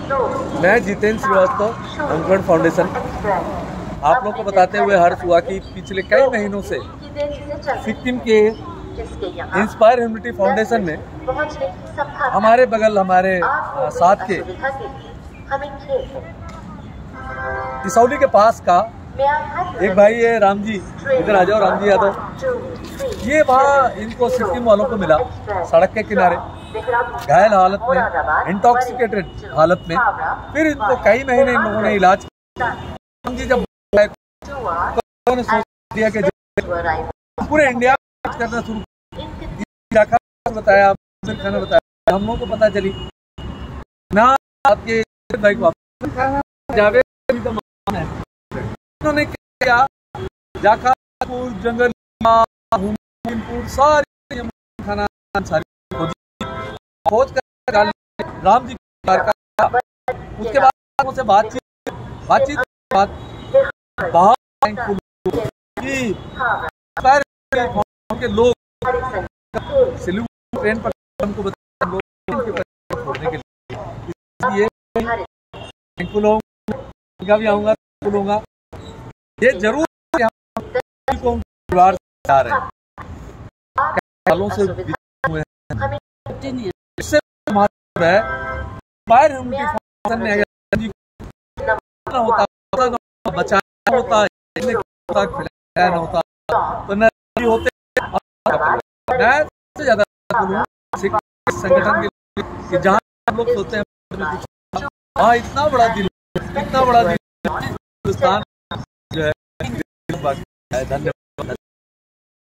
मैं जितेंद्र श्रीवास्तव, अंकुरण फाउंडेशन। आप लोग को बताते हुए हर्ष हुआ कि पिछले कई महीनों से सिक्किम के इंस्पायर ह्यूमैनिटी फाउंडेशन में हमारे बगल हमारे साथ के तिसौली के पास का एक भाई है राम जी, इधर आ जाओ राम जी यादव। ये वहाँ इनको सिक्किम वालों को मिला सड़क के किनारे घायल हालत में, इंटॉक्सिकेटेड हालत में। फिर इनको कई महीने इन लोगों ने इलाज किया। राम जी जब उन्होंने सोच दिया कि पूरे इंडिया में करना शुरू बताया, हम लोगों को पता चली ना आपके भाई को जावेद है। उन्होंने क्या जाखापुर, जंगल, सारी खाना खोज कर राम जी का। उसके बाद उनसे बातचीत के लोग ट्रेन पर हमको छोड़ने के लिए भी आऊंगा, ये जरूर परिवार से आ रहे हैं, सालों से हुए हैं। इससे है बचाना होता है, खिलाना होता तो न होते। मैं सबसे ज्यादा संगठन के लिए जहाँ हम लोग सोचते हैं वहाँ इतना बड़ा दिल हिंदुस्तान जो है। धन्यवाद।